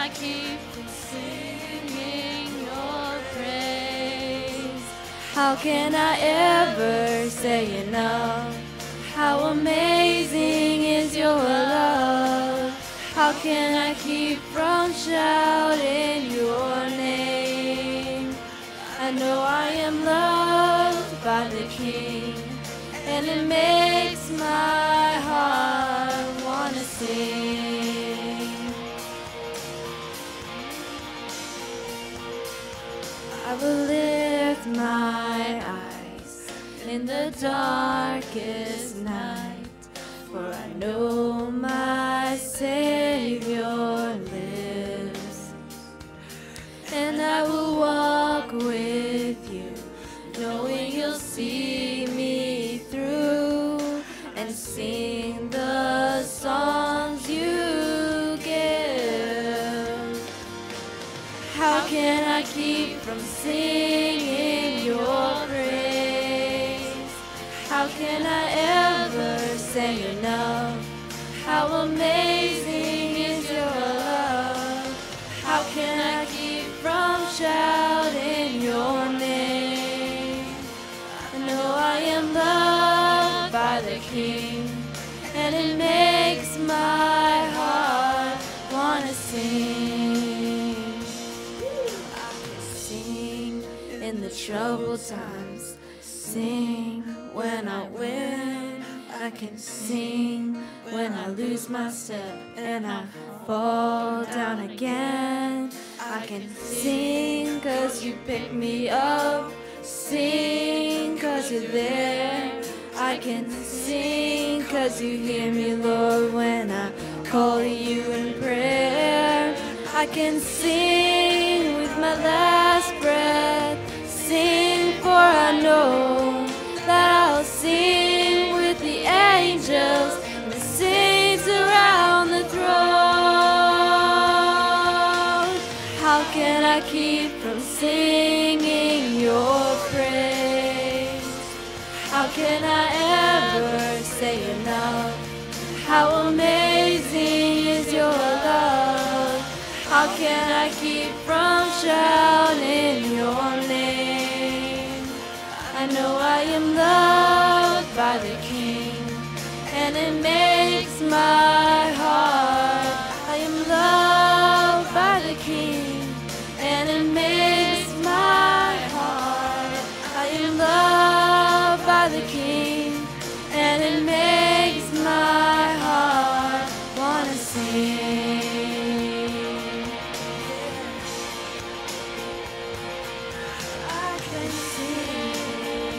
I keep from singing your praise? How can I ever say enough? How amazing is your love? How can I keep from shouting your name? I know I am loved by the King, and it makes my heart want to sing. I will lift my eyes in the darkest night, for I know my Savior lives, and I will walk with you, knowing you'll see me through, and sing the songs you give. How can I keep from singing your praise? How can I ever say enough? How amazing is your love? How can I keep from shouting your name? I know I am loved by the King, and it makes my heart want to sing. I can sing in the troubled times, sing when I win. I can sing when I lose my step and I fall down again. I can sing 'cause you pick me up, sing 'cause you're there. I can sing 'cause you hear me, Lord, when I call you in prayer. I can sing with my last breath, sing for I know that I'll sing with the angels and the saints around the throne. How can I keep from singing your praise? How can I ever say enough? How amazing is your love? How can I keep from shouting your name? I know I am loved by the King, and it makes my heart. I am loved by the King, and it makes my heart. I am loved by the King, and it makes my heart want to sing. I can sing.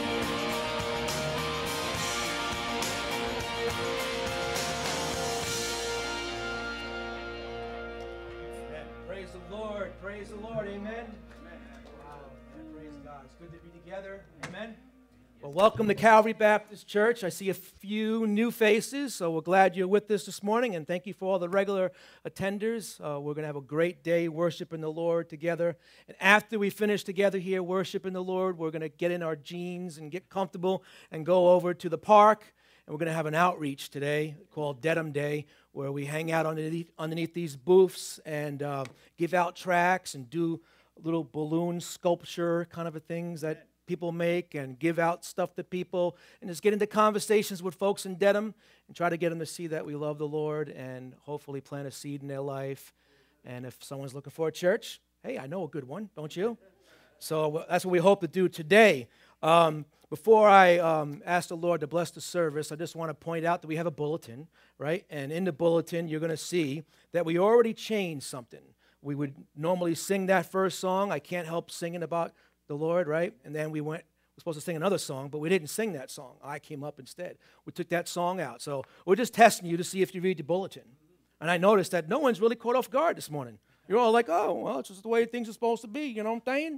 Praise the Lord. Praise the Lord. Amen. Wow. Praise God. It's good to be together. Amen. Well, welcome to Calvary Baptist Church. I see a few new faces, so we're glad you're with us this morning, and thank you for all the regular attenders. We're going to have a great day worshiping the Lord together. And after we finish together here worshiping the Lord, we're going to get in our jeans and get comfortable and go over to the park. And we're going to have an outreach today called Dedham Day, where we hang out underneath these booths and give out tracts and do little balloon sculpture kind of things that people make and give out stuff to people and just get into conversations with folks in Dedham and try to get them to see that we love the Lord and hopefully plant a seed in their life. And if someone's looking for a church, hey, I know a good one, don't you? So that's what we hope to do today. Before I ask the Lord to bless the service, I just want to point out that we have a bulletin, right? And in the bulletin, you're going to see that we already changed something. We would normally sing that first song. I can't help singing about the Lord, right? And then we're supposed to sing another song, but we didn't sing that song. I came up instead. We took that song out. So we're just testing you to see if you read the bulletin. And I noticed that no one's really caught off guard this morning. You're all like, oh, well, it's just the way things are supposed to be. You know what I'm saying?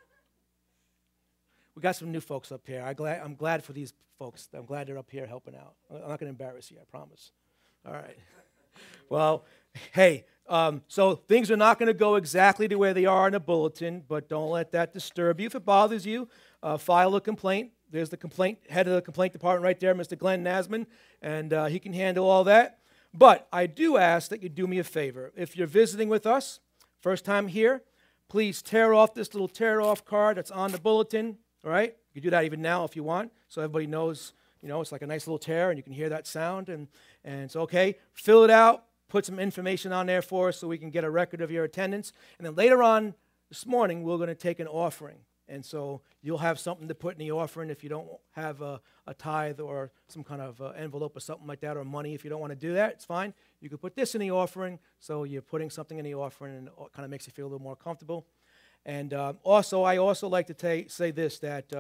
We got some new folks up here. I'm glad for these folks. I'm glad they're up here helping out. I'm not going to embarrass you, I promise. All right. Well, hey, so things are not going to go exactly the way they are in the bulletin, but don't let that disturb you. If it bothers you, file a complaint. There's the head of the complaint department right there, Mr. Glenn Nasman, and he can handle all that. But I do ask that you do me a favor. If you're visiting with us, First time here, please tear off this little tear-off card that's on the bulletin, all right? You can do that even now if you want, so everybody knows, it's like a nice little tear, and you can hear that sound, and it's okay. Fill it out, put some information on there for us so we can get a record of your attendance. And then later on this morning, we're going to take an offering. And so you'll have something to put in the offering if you don't have a tithe or some kind of envelope or something like that, or money. If you don't want to do that, it's fine. You can put this in the offering, so you're putting something in the offering, and it kind of makes you feel a little more comfortable. And I also like to say this, that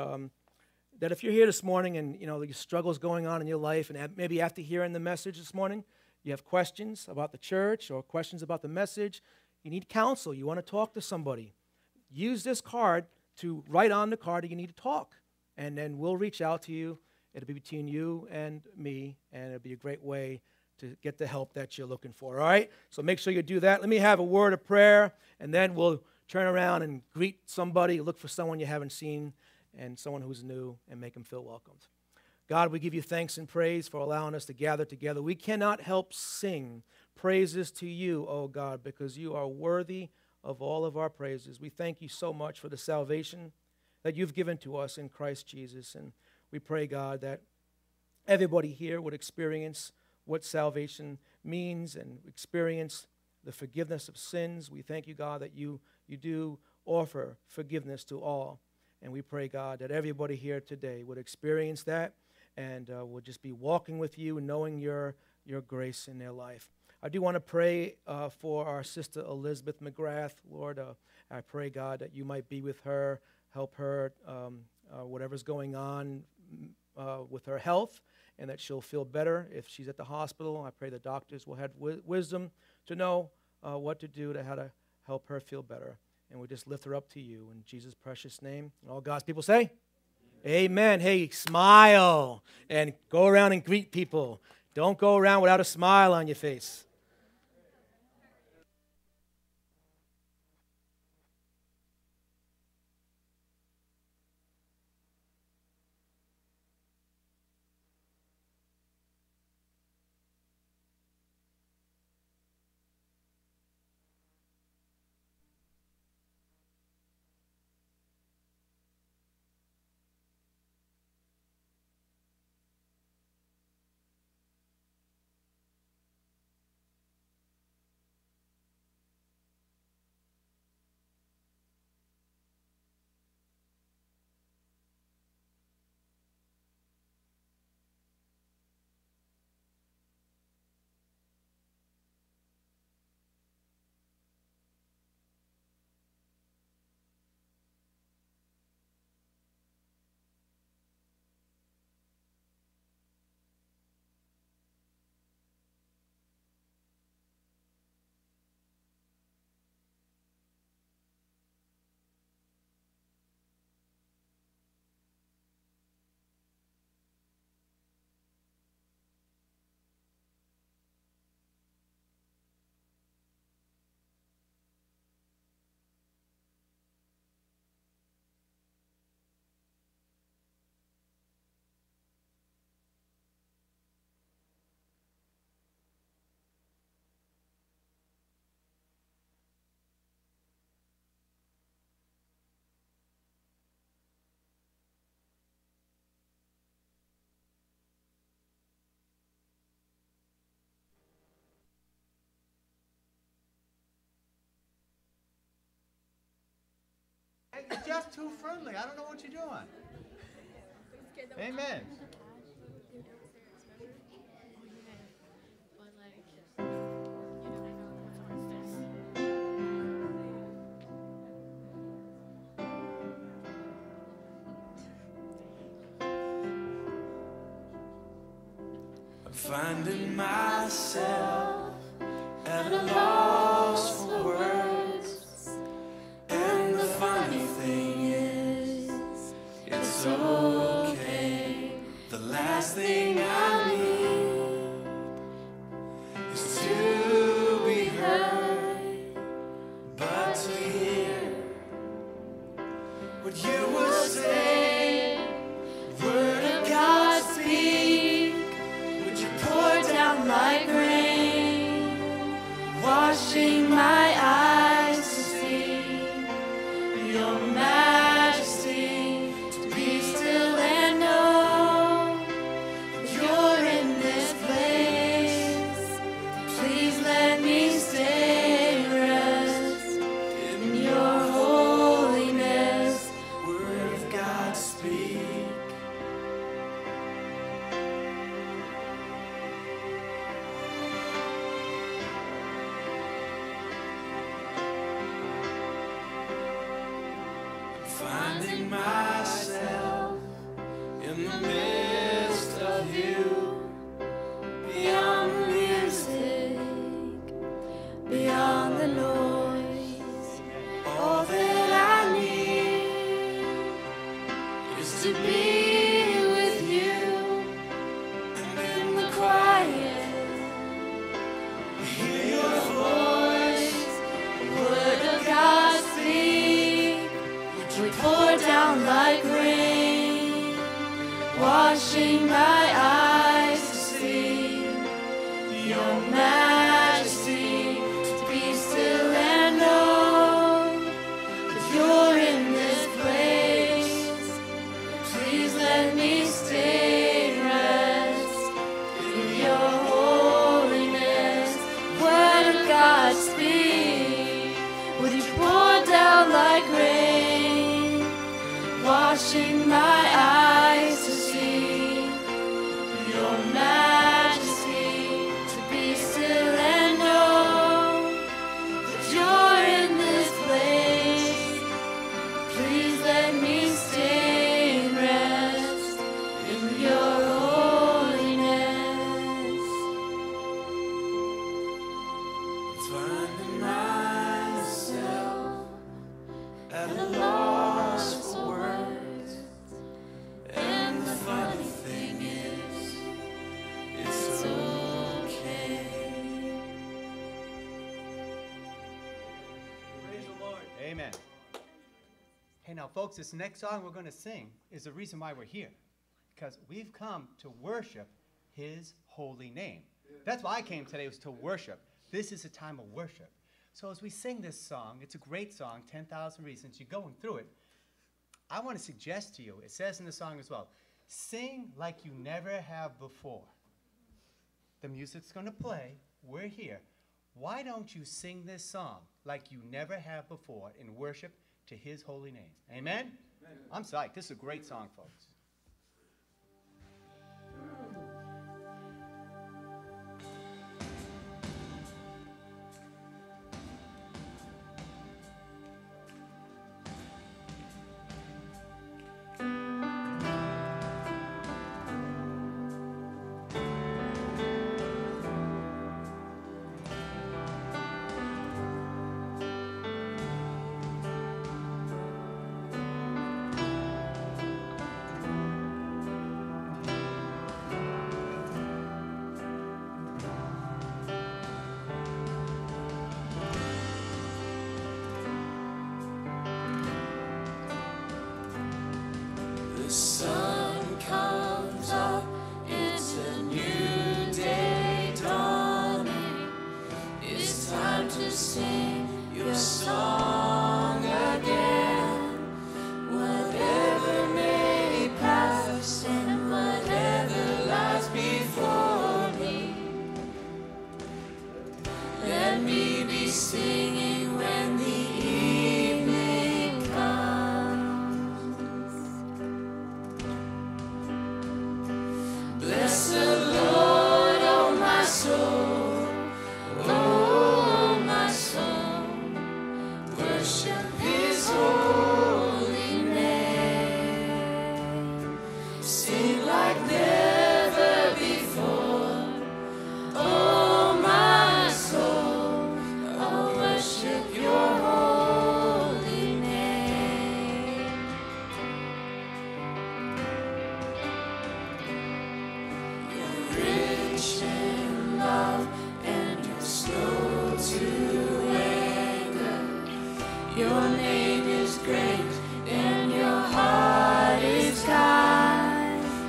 if you're here this morning and your struggles going on in your life, and maybe after hearing the message this morning, you have questions about the church or questions about the message, you need counsel, you want to talk to somebody, use this card to write on the card that you need to talk, and then we'll reach out to you. It'll be between you and me, and it'll be a great way to get the help that you're looking for, all right? So make sure you do that. Let me have a word of prayer, and then we'll turn around and greet somebody, look for someone you haven't seen, and someone who's new, and make them feel welcomed. God, we give you thanks and praise for allowing us to gather together. We cannot help sing praises to you, oh God, because you are worthy of all of our praises. We thank you so much for the salvation that you've given to us in Christ Jesus. And we pray, God, that everybody here would experience what salvation means and experience the forgiveness of sins. We thank you, God, that you do offer forgiveness to all. And we pray, God, that everybody here today would experience that and would just be walking with you, knowing your grace in their life. I do want to pray for our sister Elizabeth McGrath. Lord, I pray, God, that you might be with her, help her, whatever's going on with her health, and that she'll feel better if she's at the hospital. I pray the doctors will have wisdom to know what to do, how to help her feel better. And we just lift her up to you in Jesus' precious name. And all God's people say, amen. Hey, smile and go around and greet people. Don't go around without a smile on your face. You're just too friendly. I don't know what you're doing. Amen. I'm finding myself at a loss for words, and the funny thing is, it's okay. The last thing I need is to be heard, but to hear what you were saying. Word of God speak, would you pour down like rain? Why finding myself in the midst of you, beyond the music, beyond the noise. All that I need is to be with you, and in the quiet, hear your voice, the word of God speak, which would pour down like rain, washing my eyes to see your majesty, to be still and know that you're in this place. Please let me stay and rest in your holiness. Word of God speak, would you pour down like rain, washing my eyes to see your majesty, to be still and know that you're in this place. Please let me stay and rest in your holiness. Finding myself at a loss for words, and the funny thing is, it's okay. Praise the Lord. Amen. Hey, now, folks, this next song we're going to sing is the reason why we're here. Because we've come to worship his holy name. That's why I came today, was to worship. This is a time of worship. So as we sing this song, it's a great song, 10,000 Reasons. You're going through it. I want to suggest to you, it says in the song as well, sing like you never have before. The music's going to play. We're here. Why don't you sing this song like you never have before in worship to his holy name? Amen? Amen. I'm psyched. This is a great song, folks. The sun comes up, it's a new day dawning. It's time to sing your song again. Whatever may pass and whatever lies before me, let me be singing when the evening comes. Bless the Lord, oh my soul, oh my soul, worship his holy name. Sing like never before, oh my soul, I'll worship your holy name. You're rich in love and you're slow to anger. Your name is great and your heart is kind.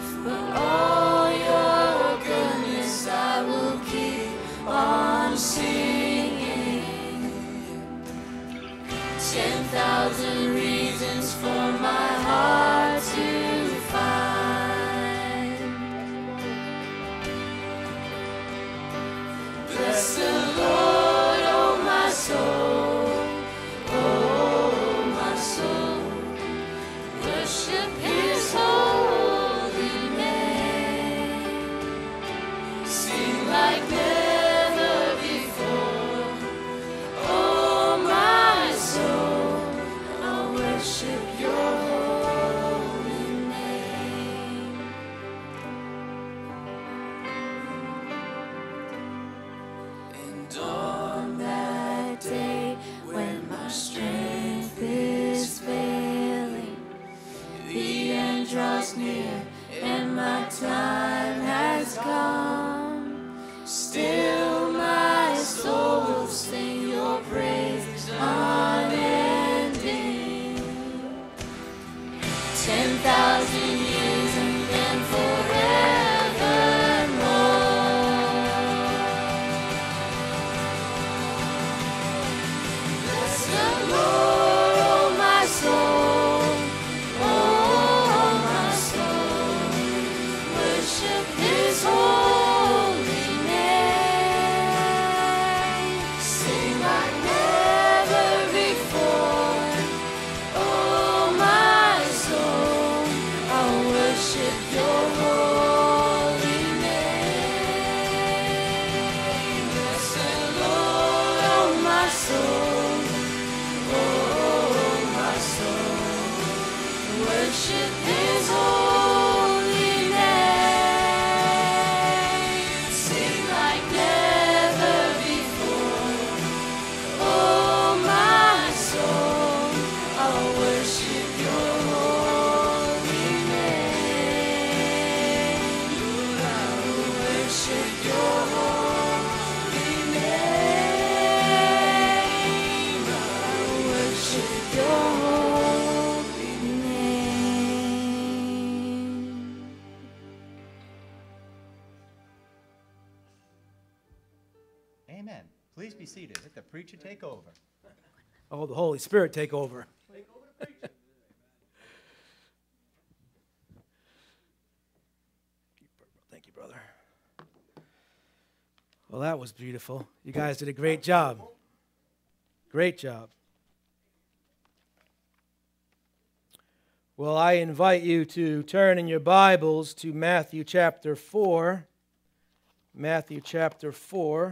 is near and my time has come. Still my soul will sing your praise unending. 10,000 years and then forevermore. Bless the Lord, oh my soul, oh my soul. Worship His holy name. Sing like never before. Oh my soul, I'll worship your holy name. Bless the Lord, oh my soul, oh my soul. Worship His holy name. Sing like never before. Oh my soul, I'll worship your holy name. I will worship your holy name. I will worship your holy name. Amen. Please be seated. Let the preacher take over. Oh, the Holy Spirit take over. Thank you, brother. Well, that was beautiful. You guys did a great job. Great job. Well, I invite you to turn in your Bibles to Matthew chapter 4. Matthew chapter 4.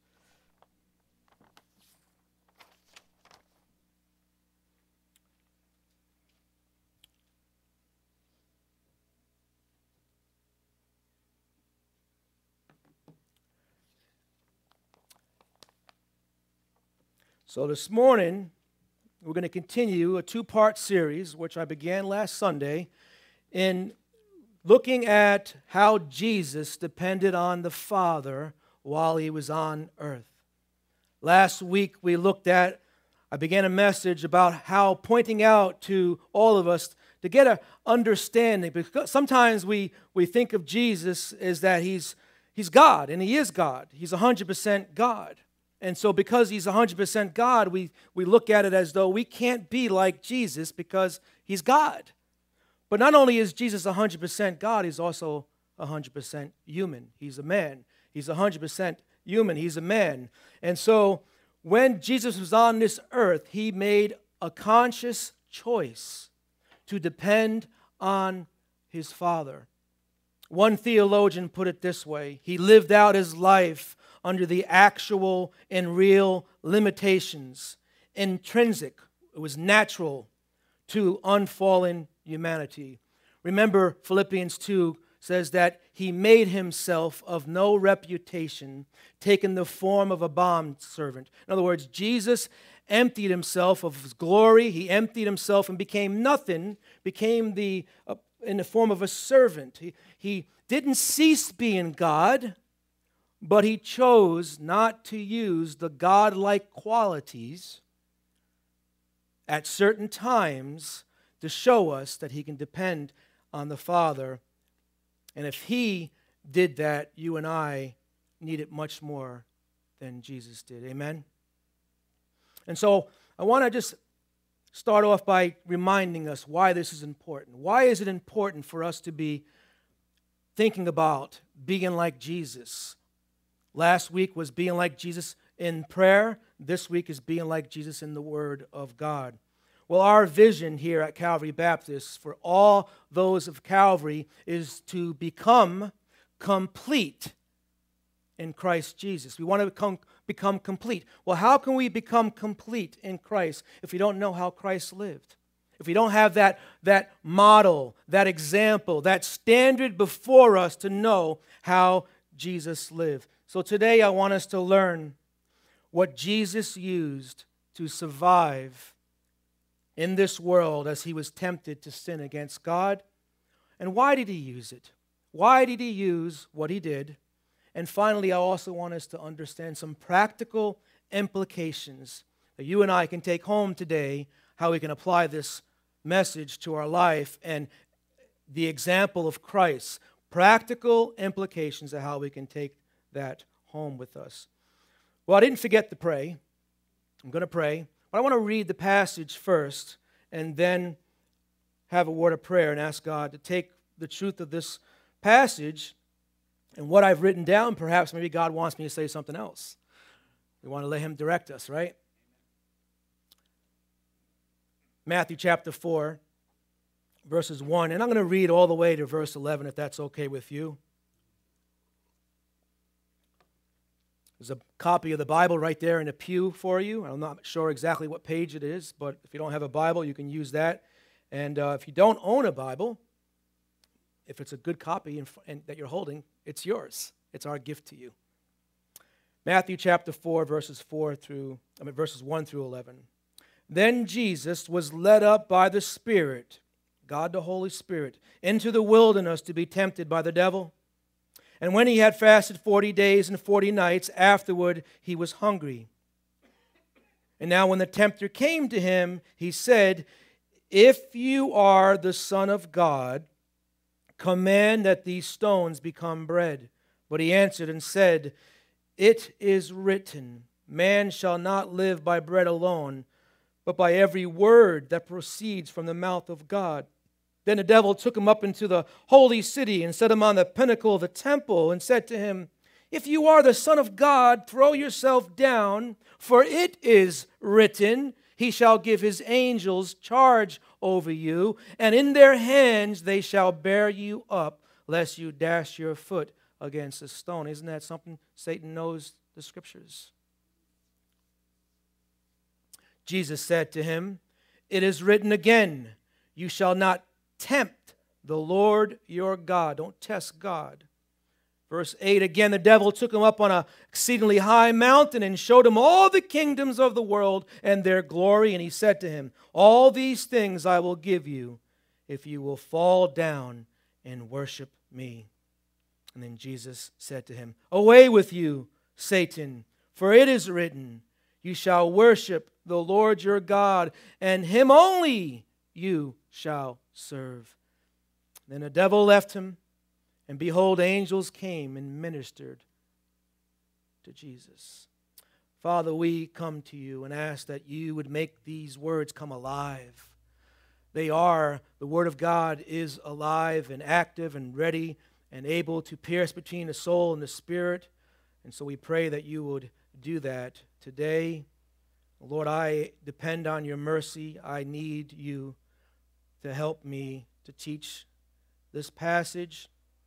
So this morning, we're going to continue a two-part series, which I began last Sunday, in looking at how Jesus depended on the Father while He was on earth. Last week, I began a message about how pointing out to all of us to get an understanding, because sometimes we think of Jesus as that He's God, and He is God. He's 100% God. And so because He's 100% God, we look at it as though we can't be like Jesus because He's God. But not only is Jesus 100% God, He's also 100% human. He's a man. He's 100% human. He's a man. And so when Jesus was on this earth, He made a conscious choice to depend on His Father. One theologian put it this way: He lived out His life under the actual and real limitations, intrinsic, it was natural to unfallen humanity. Remember, Philippians 2 says that He made Himself of no reputation, taking the form of a bondservant. In other words, Jesus emptied Himself of His glory. He emptied Himself and became nothing, became in the form of a servant. He didn't cease being God, but He chose not to use the God-like qualities at certain times to show us that He can depend on the Father. And if He did that, you and I need it much more than Jesus did. Amen? And so I want to just start off by reminding us why this is important. Why is it important for us to be thinking about being like Jesus? Last week was being like Jesus in prayer. This week is being like Jesus in the Word of God. Well, our vision here at Calvary Baptist for all those of Calvary is to become complete in Christ Jesus. We want to become complete. Well, how can we become complete in Christ if we don't know how Christ lived? If we don't have that model, that example, that standard before us to know how Jesus lived. So today I want us to learn what Jesus used to survive in this world as He was tempted to sin against God. And why did he use it? Why did he use what he did? And finally, I also want us to understand some practical implications that you and I can take home today, how we can apply this message to our life and the example of Christ. Practical implications of how we can take that home with us. Well, I didn't forget to pray. I'm going to pray. But I want to read the passage first and then have a word of prayer and ask God to take the truth of this passage and what I've written down. Perhaps maybe God wants me to say something else. We want to let him direct us, right? Matthew chapter 4, verses 1. And I'm going to read all the way to verse 11, if that's okay with you. There's a copy of the Bible right there in the pew for you. I'm not sure exactly what page it is, but if you don't have a Bible, you can use that. And if you don't own a Bible, if it's a good copy that you're holding, it's yours. It's our gift to you. Matthew chapter 4, verses 1 through 11. Then Jesus was led up by the Spirit, God the Holy Spirit, into the wilderness to be tempted by the devil. And when he had fasted 40 days and 40 nights, afterward he was hungry. And now when the tempter came to him, he said, "If you are the Son of God, command that these stones become bread." But he answered and said, "It is written, man shall not live by bread alone, but by every word that proceeds from the mouth of God." Then the devil took him up into the holy city and set him on the pinnacle of the temple and said to him, "If you are the Son of God, throw yourself down, for it is written, he shall give his angels charge over you, and in their hands they shall bear you up, lest you dash your foot against a stone." Isn't that something? Satan knows the Scriptures. Jesus said to him, "It is written again, you shall not tempt the Lord your God." Don't test God. Verse 8, again, the devil took him up on an exceedingly high mountain and showed him all the kingdoms of the world and their glory. And he said to him, "All these things I will give you if you will fall down and worship me." And then Jesus said to him, "Away with you, Satan, for it is written, you shall worship the Lord your God, and him only you shall serve." Then the devil left him, and behold, angels came and ministered to Jesus. Father, we come to you and ask that you would make these words come alive. They are, the Word of God is alive and active and ready and able to pierce between the soul and the spirit. And so we pray that you would do that today. Lord, I depend on your mercy. I need you to help me to teach this passage.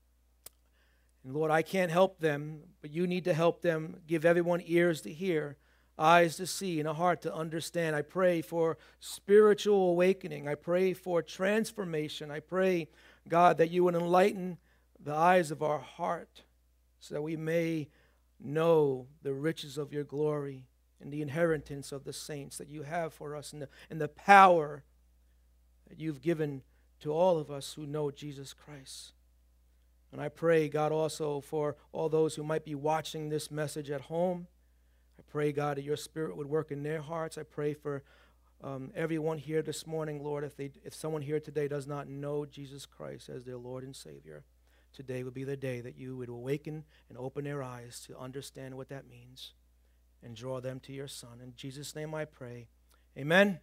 And Lord, I can't help them, but you need to help them. Give everyone ears to hear, eyes to see, and a heart to understand. I pray for spiritual awakening. I pray for transformation. I pray, God, that you would enlighten the eyes of our heart so that we may know the riches of your glory and the inheritance of the saints that you have for us, and the power that you've given to all of us who know Jesus Christ. And I pray, God, also for all those who might be watching this message at home. I pray, God, that your Spirit would work in their hearts. I pray for everyone here this morning, Lord, if someone here today does not know Jesus Christ as their Lord and Savior, today would be the day that you would awaken and open their eyes to understand what that means and draw them to your Son. In Jesus' name I pray. Amen.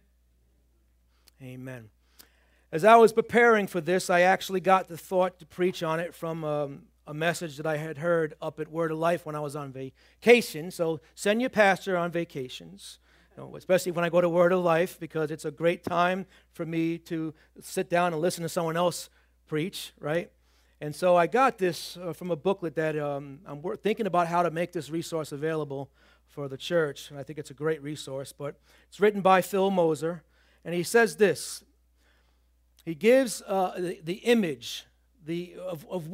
Amen. As I was preparing for this, I actually got the thought to preach on it from a message that I had heard up at Word of Life when I was on vacation. So send your pastor on vacations, especially when I go to Word of Life, because it's a great time for me to sit down and listen to someone else preach, right? And so I got this from a booklet that I'm thinking about how to make this resource available for the church, and I think it's a great resource. But it's written by Phil Moser, and he says this. He gives the image of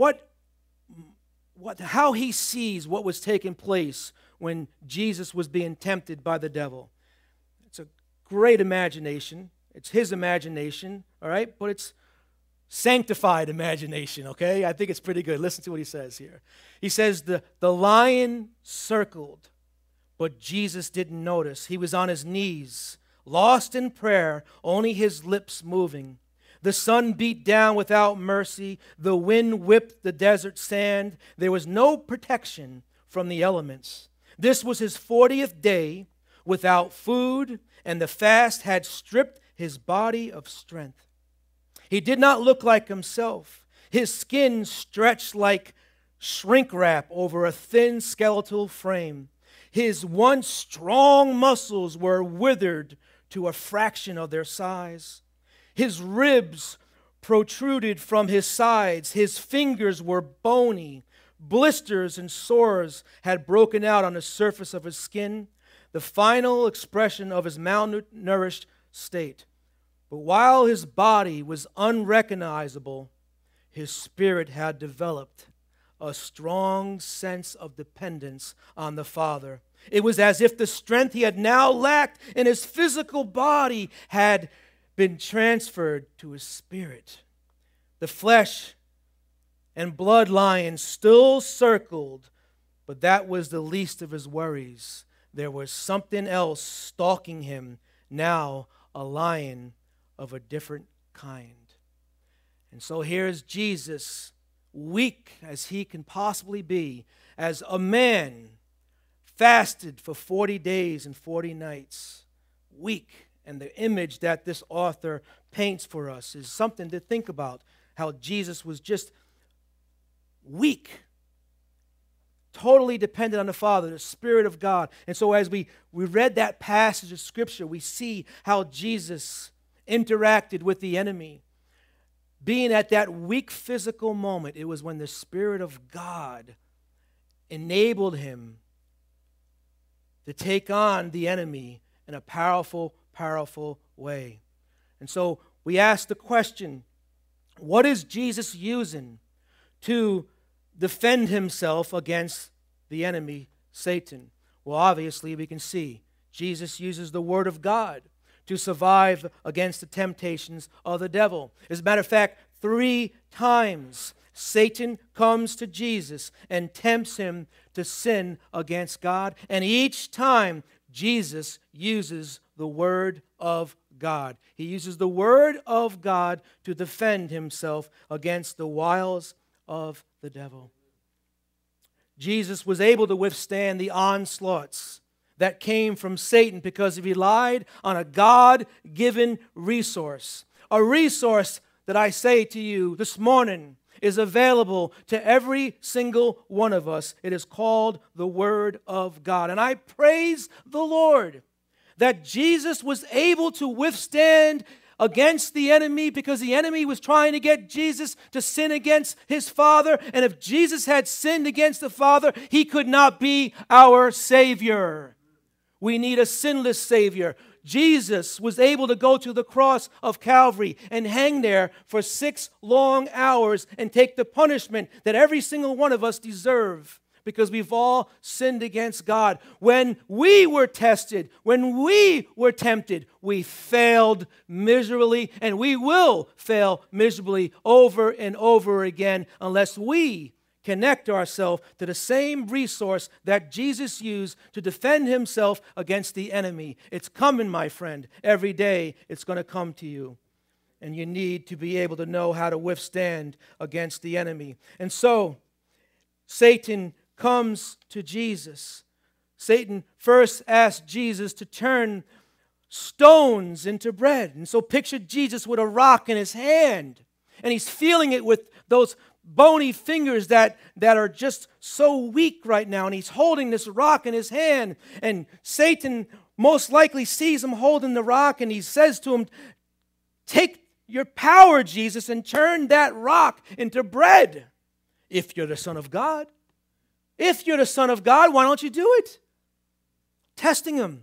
how he sees what was taking place when Jesus was being tempted by the devil. It's a great imagination. It's his imagination, all right? But it's sanctified imagination, okay? I think it's pretty good. Listen to what he says here. He says, the lion circled, but Jesus didn't notice. He was on his knees, lost in prayer, only his lips moving. The sun beat down without mercy. The wind whipped the desert sand. There was no protection from the elements. This was his 40th day without food, and the fast had stripped his body of strength. He did not look like himself. His skin stretched like shrink wrap over a thin skeletal frame. His once strong muscles were withered to a fraction of their size. His ribs protruded from his sides. His fingers were bony. Blisters and sores had broken out on the surface of his skin, the final expression of his malnourished state. But while his body was unrecognizable, his spirit had developed a strong sense of dependence on the Father. It was as if the strength he had now lacked in his physical body had been transferred to his spirit. The flesh and blood lion still circled, but that was the least of his worries. There was something else stalking him, now a lion of a different kind. And so here's Jesus, weak as he can possibly be, as a man fasted for 40 days and 40 nights, weak. And the image that this author paints for us is something to think about, how Jesus was just weak, totally dependent on the Father, the Spirit of God. And so as we read that passage of Scripture, we see how Jesus interacted with the enemy. Being at that weak physical moment, it was when the Spirit of God enabled him to take on the enemy in a powerful way. And so we ask the question, what is Jesus using to defend himself against the enemy, Satan? Well, obviously we can see Jesus uses the Word of God to survive against the temptations of the devil. As a matter of fact, 3 times Satan comes to Jesus and tempts him to sin against God. And each time Jesus uses the Word of God. He uses the Word of God to defend himself against the wiles of the devil. Jesus was able to withstand the onslaughts that came from Satan because he relied on a God-given resource. A resource that I say to you this morning is available to every single one of us. It is called the Word of God. And I praise the Lord that Jesus was able to withstand against the enemy because the enemy was trying to get Jesus to sin against his Father. And if Jesus had sinned against the Father, he could not be our Savior. We need a sinless Savior. Jesus was able to go to the cross of Calvary and hang there for 6 long hours and take the punishment that every single one of us deserve because we've all sinned against God. When we were tested, when we were tempted, we failed miserably, and we will fail miserably over and over again unless we connect ourselves to the same resource that Jesus used to defend himself against the enemy. It's coming, my friend. Every day it's going to come to you. And you need to be able to know how to withstand against the enemy. And so, Satan comes to Jesus. Satan first asked Jesus to turn stones into bread. And so picture Jesus with a rock in his hand. And he's feeling it with those bony fingers that are just so weak right now. And he's holding this rock in his hand. And Satan most likely sees him holding the rock, and he says to him, "Take your power, Jesus, and turn that rock into bread. If you're the Son of God. If you're the Son of God, why don't you do it?" Testing him.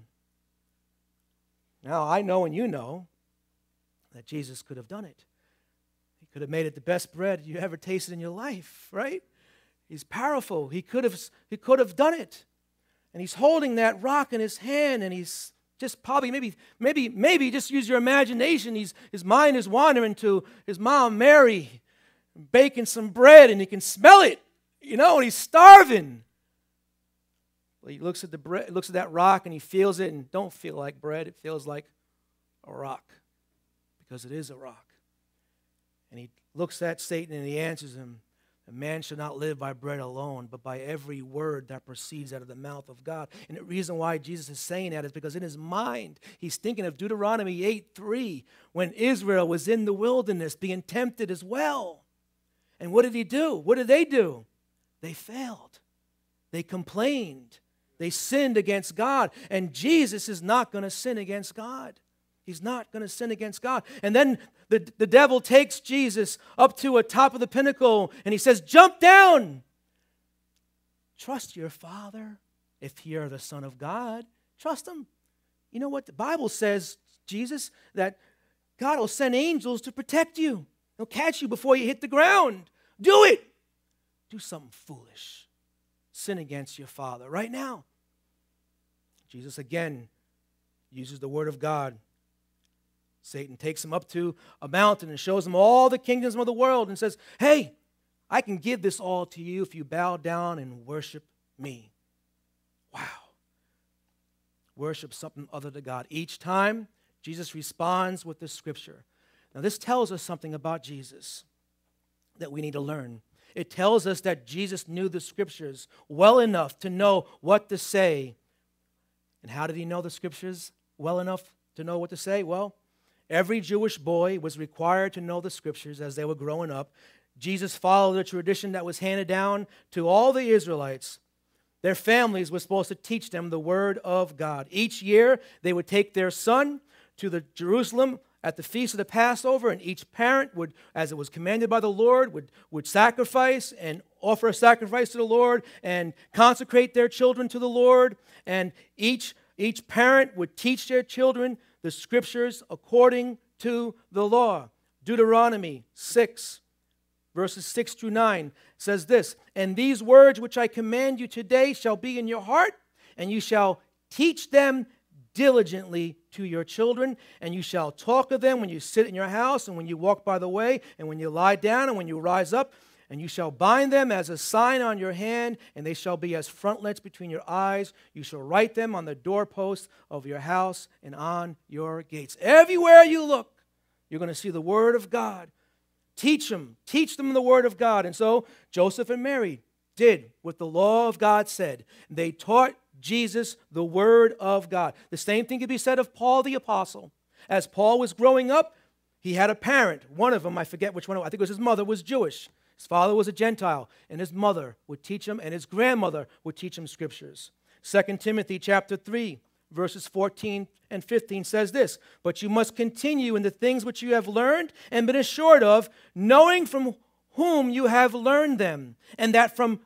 Now, I know and you know that Jesus could have done it. He could have made it the best bread you ever tasted in your life, right? He's powerful. He could have done it. And he's holding that rock in his hand, and he's just probably, maybe just use your imagination. His mind is wandering to his mom, Mary, baking some bread, and he can smell it, and he's starving. Well, he looks at the bread, looks at that rock, and he feels it, and don't feel like bread. It feels like a rock, because it is a rock. And he looks at Satan, and he answers him, "A man shall not live by bread alone, but by every word that proceeds out of the mouth of God." And the reason why Jesus is saying that is because in his mind, he's thinking of Deuteronomy 8:3, when Israel was in the wilderness being tempted as well. And what did he do? What did they do? They failed. They complained. They sinned against God. And Jesus is not going to sin against God. He's not going to sin against God. And then the devil takes Jesus up to a top of the pinnacle, and he says, "Jump down. Trust your Father. If you're the Son of God, trust him." You know what? The Bible says, Jesus, that God will send angels to protect you. They'll catch you before you hit the ground. Do it. Do something foolish. Sin against your Father right now. Jesus again uses the word of God. Satan takes him up to a mountain and shows him all the kingdoms of the world and says, "Hey, I can give this all to you if you bow down and worship me." Wow. Worship something other than God. Each time, Jesus responds with the scripture. Now, this tells us something about Jesus that we need to learn. It tells us that Jesus knew the scriptures well enough to know what to say. And how did he know the scriptures well enough to know what to say? Well, every Jewish boy was required to know the scriptures as they were growing up. Jesus followed a tradition that was handed down to all the Israelites. Their families were supposed to teach them the word of God. Each year, they would take their son to Jerusalem at the feast of the Passover, and each parent would, as it was commanded by the Lord, would sacrifice and offer a sacrifice to the Lord and consecrate their children to the Lord. And each parent would teach their children the scriptures according to the law. Deuteronomy 6, verses 6 through 9 says this, "And these words which I command you today shall be in your heart, and you shall teach them diligently to your children, and you shall talk of them when you sit in your house, and when you walk by the way, and when you lie down, and when you rise up. And you shall bind them as a sign on your hand, and they shall be as frontlets between your eyes. You shall write them on the doorposts of your house and on your gates." Everywhere you look, you're going to see the word of God. Teach them the word of God. And so Joseph and Mary did what the law of God said. They taught Jesus the word of God. The same thing could be said of Paul the apostle. As Paul was growing up, he had a parent. One of them, I forget which one, I think it was his mother, was Jewish. His father was a Gentile, and his mother would teach him, and his grandmother would teach him scriptures. 2 Timothy chapter 3, verses 14 and 15 says this, "But you must continue in the things which you have learned and been assured of, knowing from whom you have learned them, and that from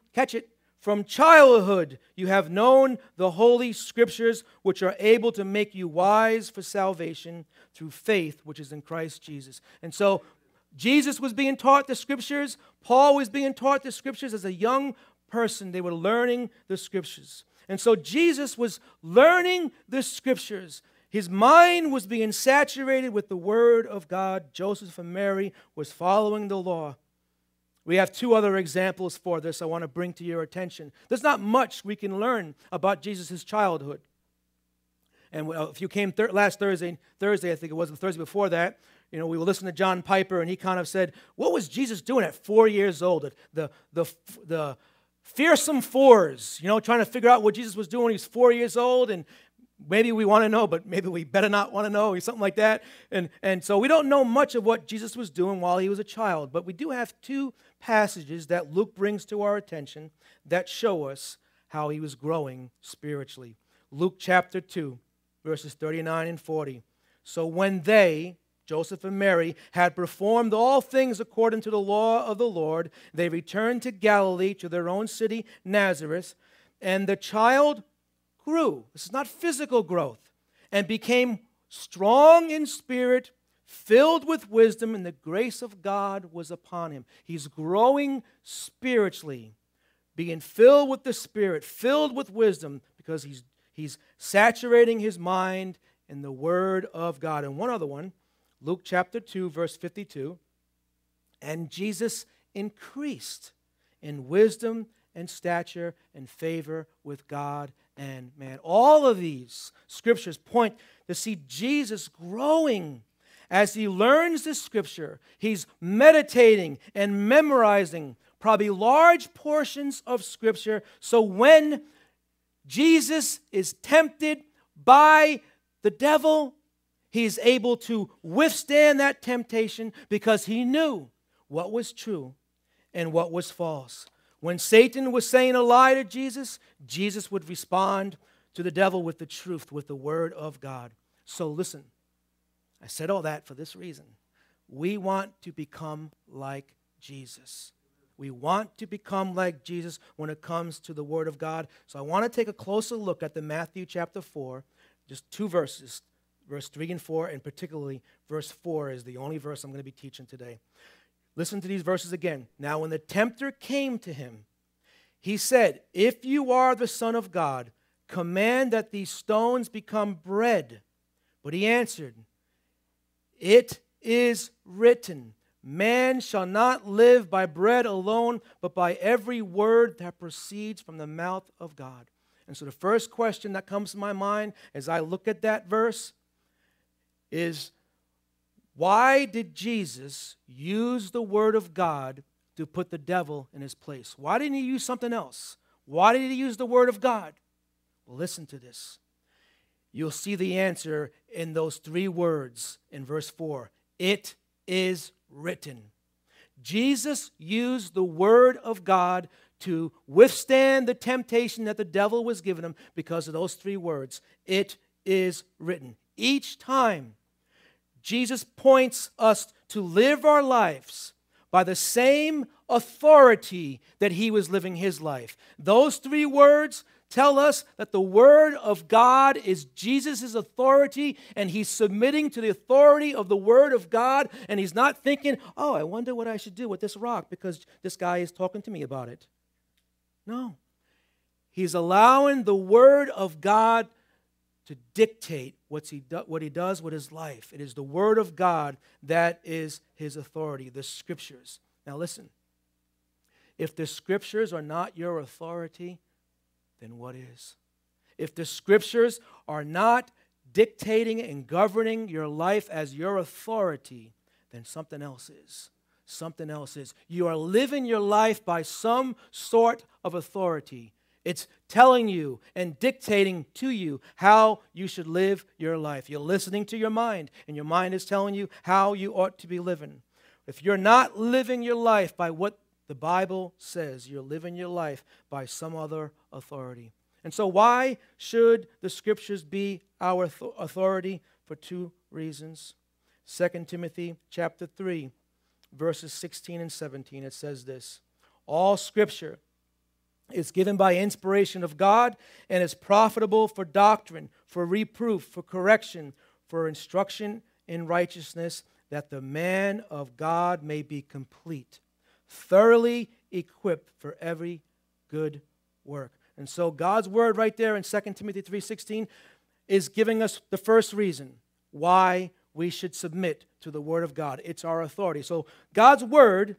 childhood you have known the holy scriptures, which are able to make you wise for salvation through faith which is in Christ Jesus." And so Jesus was being taught the scriptures. Paul was being taught the scriptures as a young person. They were learning the scriptures. And so Jesus was learning the scriptures. His mind was being saturated with the word of God. Joseph and Mary was following the law. We have two other examples for this I want to bring to your attention. There's not much we can learn about Jesus' childhood. And if you came last Thursday, I think it was the Thursday before that, we were listening to John Piper, and he kind of said, what was Jesus doing at 4 years old? The fearsome fours, trying to figure out what Jesus was doing when he was 4 years old, and maybe we want to know, but maybe we better not want to know, or something like that. And so we don't know much of what Jesus was doing while he was a child, but we do have two passages that Luke brings to our attention that show us how he was growing spiritually. Luke chapter 2, verses 39 and 40. "So when they," Joseph and Mary, "had performed all things according to the law of the Lord, they returned to Galilee, to their own city, Nazareth. And the child grew," this is not physical growth, "and became strong in spirit, filled with wisdom, and the grace of God was upon him." He's growing spiritually, being filled with the Spirit, filled with wisdom, because he's He's saturating his mind in the Word of God. And one other one, Luke chapter 2, verse 52. And Jesus increased in wisdom and stature and favor with God and man. All of these scriptures point to see Jesus growing. As he learns the scripture, he's meditating and memorizing probably large portions of scripture. So when Jesus is tempted by the devil, he's able to withstand that temptation because he knew what was true and what was false. When Satan was saying a lie to Jesus, Jesus would respond to the devil with the truth, with the Word of God. So listen, I said all that for this reason. We want to become like Jesus. We want to become like Jesus when it comes to the Word of God. So I want to take a closer look at the Matthew chapter 4, just two verses, verse 3 and 4, and particularly verse 4 is the only verse I'm going to be teaching today. Listen to these verses again. Now when the tempter came to him, he said, "If you are the Son of God, command that these stones become bread." But he answered, "It is written, man shall not live by bread alone, but by every word that proceeds from the mouth of God." And so the first question that comes to my mind as I look at that verse is, why did Jesus use the Word of God to put the devil in his place? Why didn't he use something else? Why did he use the Word of God? Well, listen to this. You'll see the answer in those three words in verse 4. It is written. Jesus used the Word of God to withstand the temptation that the devil was giving him because of those three words. It is written. Each time Jesus points us to live our lives by the same authority that he was living his life. Those three words tell us that the Word of God is Jesus' authority, and he's submitting to the authority of the Word of God, and he's not thinking, oh, I wonder what I should do with this rock because this guy is talking to me about it. No. He's allowing the Word of God to dictate what he does with his life. It is the Word of God that is his authority, the Scriptures. Now listen, if the Scriptures are not your authority, then what is? If the Scriptures are not dictating and governing your life as your authority, then something else is. Something else is. You are living your life by some sort of authority. It's telling you and dictating to you how you should live your life. You're listening to your mind, and your mind is telling you how you ought to be living. If you're not living your life by what the Bible says, you're living your life by some other authority. And so why should the Scriptures be our authority? For two reasons. 2 Timothy chapter 3, verses 16 and 17, it says this: all Scripture is given by inspiration of God and is profitable for doctrine, for reproof, for correction, for instruction in righteousness, that the man of God may be complete, thoroughly equipped for every good work. And so God's word right there in 2 Timothy 3:16 is giving us the first reason why we should submit to the Word of God. It's our authority. So God's Word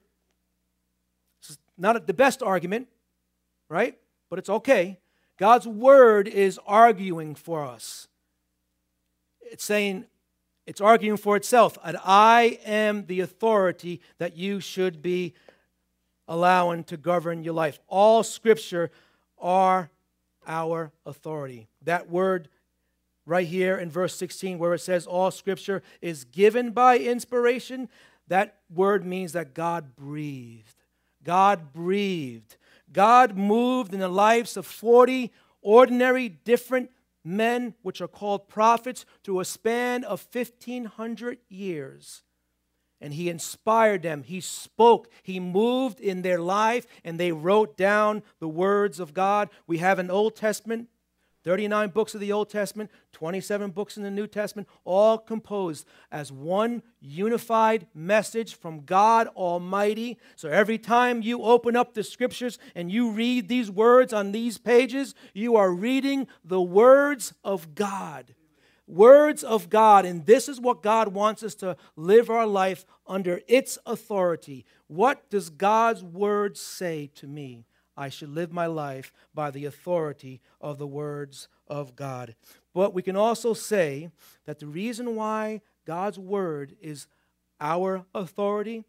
is not the best argument, right? But it's okay. God's Word is arguing for us. It's saying, it's arguing for itself. And I am the authority that you should be allowing to govern your life. All Scripture are our authority. That word right here in verse 16 where it says all Scripture is given by inspiration, that word means that God breathed. God breathed. God moved in the lives of 40 ordinary different men, which are called prophets, through a span of 1,500 years. And he inspired them. He spoke. He moved in their life, and they wrote down the words of God. We have an Old Testament 39 books of the Old Testament, 27 books in the New Testament, all composed as one unified message from God Almighty. So every time you open up the Scriptures and you read these words on these pages, you are reading the words of God. Words of God. And this is what God wants us to live our life under its authority. What does God's word say to me? I should live my life by the authority of the words of God. But we can also say that the reason why God's word is our authority,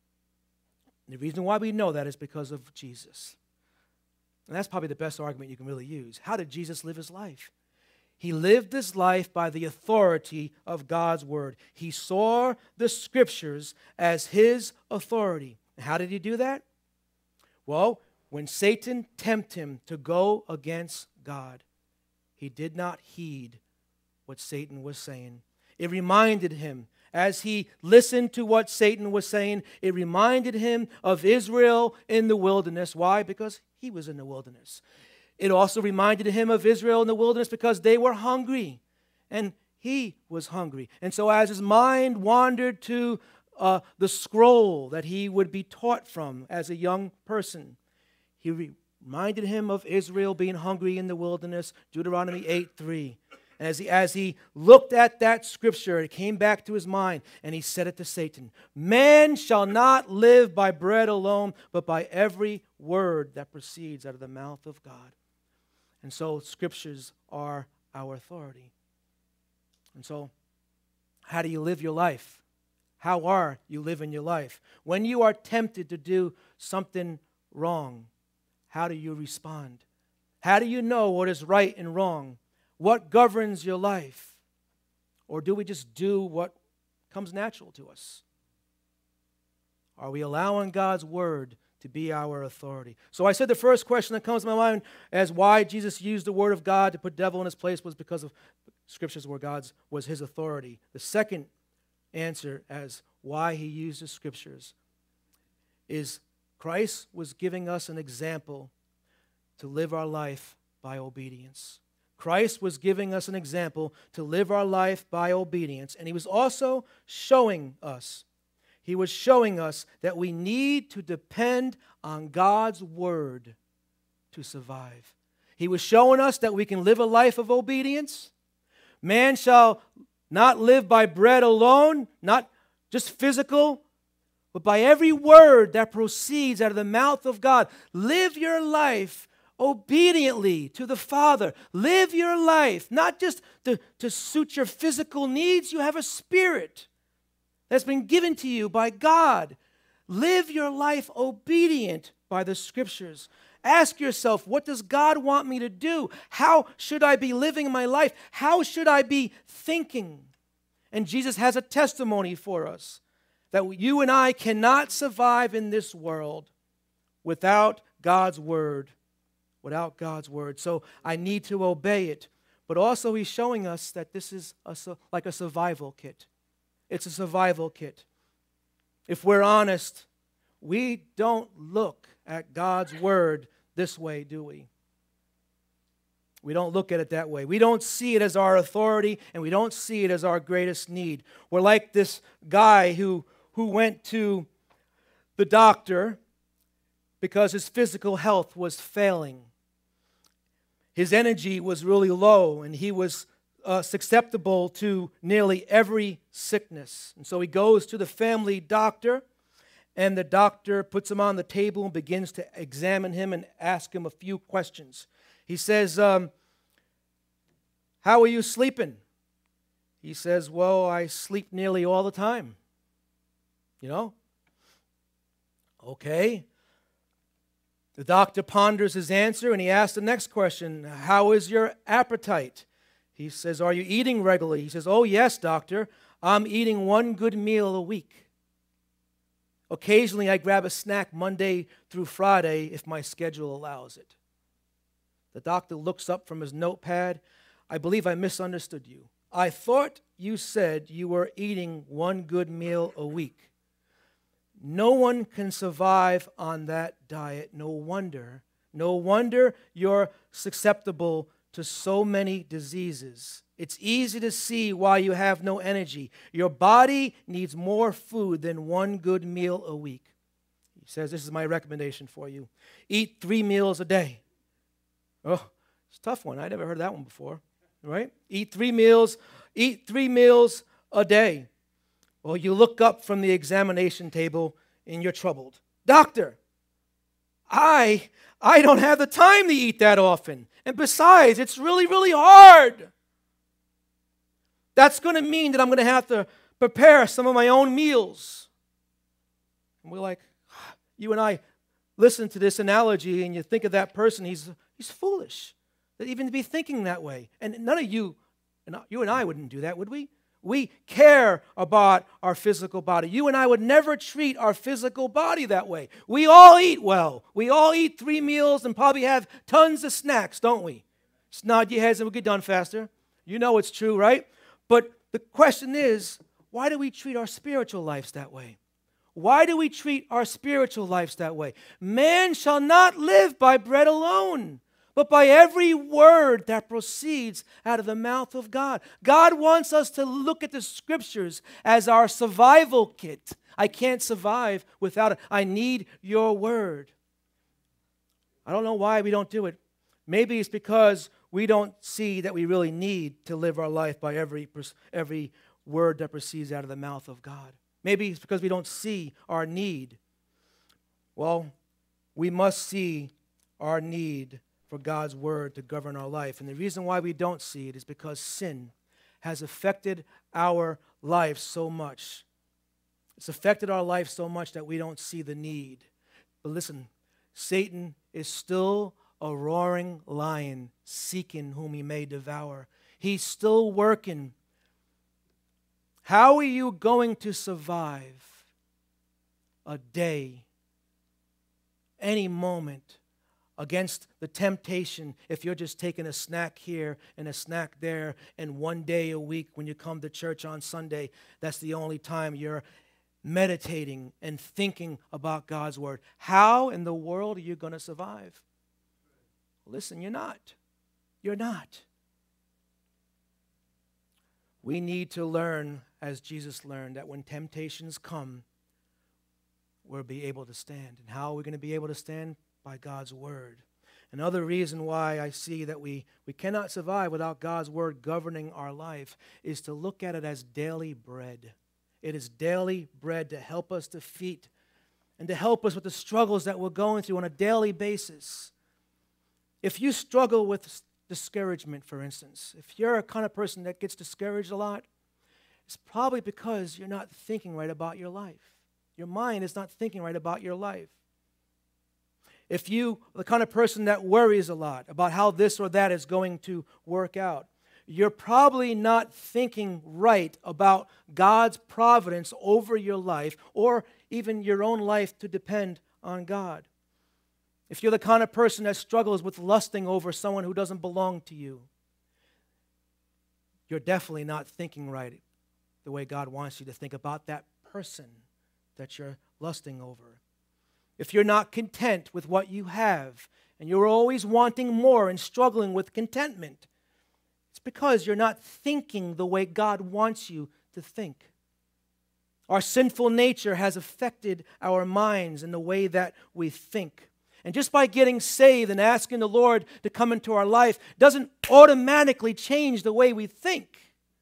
the reason why we know that is because of Jesus. And that's probably the best argument you can really use. How did Jesus live his life? He lived his life by the authority of God's word. He saw the Scriptures as his authority. And how did he do that? Well, when Satan tempted him to go against God, he did not heed what Satan was saying. It reminded him, as he listened to what Satan was saying, it reminded him of Israel in the wilderness. Why? Because he was in the wilderness. It also reminded him of Israel in the wilderness because they were hungry, and he was hungry. And so as his mind wandered to the scroll that he would be taught from as a young person, he reminded him of Israel being hungry in the wilderness, Deuteronomy 8:3. And as he looked at that scripture, it came back to his mind, and he said it to Satan, "Man shall not live by bread alone, but by every word that proceeds out of the mouth of God." And so scriptures are our authority. And so, how do you live your life? How are you living your life? When you are tempted to do something wrong, how do you respond? How do you know what is right and wrong? What governs your life? Or do we just do what comes natural to us? Are we allowing God's word to be our authority? So I said the first question that comes to my mind as why Jesus used the word of God to put devil in his place was because of scriptures where God's was his authority. The second answer as why he used the scriptures is Christ was giving us an example to live our life by obedience. Christ was giving us an example to live our life by obedience, and he was also showing us that we need to depend on God's word to survive. He was showing us that we can live a life of obedience. Man shall not live by bread alone, not just physical, but by every word that proceeds out of the mouth of God. Live your life obediently to the Father. Live your life, not just to suit your physical needs. You have a spirit that's been given to you by God. Live your life obedient by the scriptures. Ask yourself, what does God want me to do? How should I be living my life? How should I be thinking? And Jesus has a testimony for us that you and I cannot survive in this world without God's word. Without God's word. So I need to obey it. But also he's showing us that this is like a survival kit. It's a survival kit. If we're honest, we don't look at God's word this way, do we? We don't look at it that way. We don't see it as our authority, and we don't see it as our greatest need. We're like this guy who went to the doctor because his physical health was failing. His energy was really low, and he was susceptible to nearly every sickness. And so he goes to the family doctor, and the doctor puts him on the table and begins to examine him and ask him a few questions. He says, "How are you sleeping?" He says, "Well, I sleep nearly all the time." Okay. The doctor ponders his answer, and he asks the next question, "How is your appetite?" He says, "Are you eating regularly?" He says, "Oh, yes, doctor. I'm eating one good meal a week. Occasionally, I grab a snack Monday through Friday if my schedule allows it." The doctor looks up from his notepad. "I believe I misunderstood you. I thought you said you were eating one good meal a week. No one can survive on that diet. No wonder you're susceptible to so many diseases. It's easy to see why you have no energy. Your body needs more food than one good meal a week. He says, this is my recommendation for you. Eat 3 meals a day. Oh, it's a tough one. I never heard that one before, right? Eat 3 meals a day. Well, you look up from the examination table and you're troubled. Doctor, I don't have the time to eat that often. And besides, it's really, really hard. That's going to mean that I'm going to have to prepare some of my own meals. And we're like, you and I listen to this analogy and you think of that person, he's foolish. That even to be thinking that way. And none of you and I wouldn't do that, would we? We care about our physical body. You and I would never treat our physical body that way. We all eat well. We all eat 3 meals and probably have tons of snacks, don't we? Just nod your heads and we'll get done faster. You know it's true, right? But the question is, why do we treat our spiritual lives that way? Why do we treat our spiritual lives that way? Man shall not live by bread alone, but by every word that proceeds out of the mouth of God. God wants us to look at the Scriptures as our survival kit. I can't survive without it. I need your word. I don't know why we don't do it. Maybe it's because we don't see that we really need to live our life by every word that proceeds out of the mouth of God. Maybe it's because we don't see our need. Well, we must see our need for God's word to govern our life. And the reason why we don't see it is because sin has affected our life so much. It's affected our life so much that we don't see the need. But listen, Satan is still a roaring lion seeking whom he may devour. He's still working. How are you going to survive a day, any moment, against the temptation if you're just taking a snack here and a snack there, and one day a week when you come to church on Sunday, that's the only time you're meditating and thinking about God's word? How in the world are you going to survive? Listen, you're not. You're not. We need to learn, as Jesus learned, that when temptations come, we'll be able to stand. And how are we going to be able to stand? By God's word. Another reason why I see that we cannot survive without God's word governing our life is to look at it as daily bread. It is daily bread to help us defeat and to help us with the struggles that we're going through on a daily basis. If you struggle with discouragement, for instance, if you're a kind of person that gets discouraged a lot, it's probably because you're not thinking right about your life. Your mind is not thinking right about your life. If you are the kind of person that worries a lot about how this or that is going to work out, you're probably not thinking right about God's providence over your life or even your own life to depend on God. If you're the kind of person that struggles with lusting over someone who doesn't belong to you, you're definitely not thinking right the way God wants you to think about that person that you're lusting over. If you're not content with what you have and you're always wanting more and struggling with contentment, it's because you're not thinking the way God wants you to think. Our sinful nature has affected our minds and the way that we think. And just by getting saved and asking the Lord to come into our life doesn't automatically change the way we think.